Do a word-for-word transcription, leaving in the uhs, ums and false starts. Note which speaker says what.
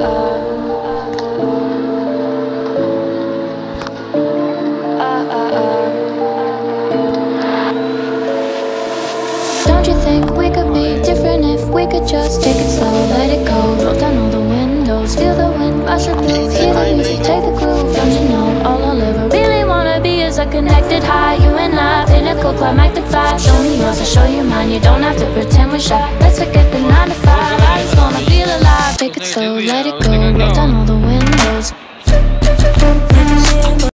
Speaker 1: Don't you think we could be different if we could just take it slow, let it go? Roll down all the windows, feel the wind wash your blue. Hear the music, take the groove. Don't you know all I'll ever really wanna be is a connected high. You and I, pinnacle, climactic fly. Show me yours, I'll show you mine. You don't have to pretend we're shy. Let's forget the nine to five. I just wanna feel alive. Take it slow, let it go.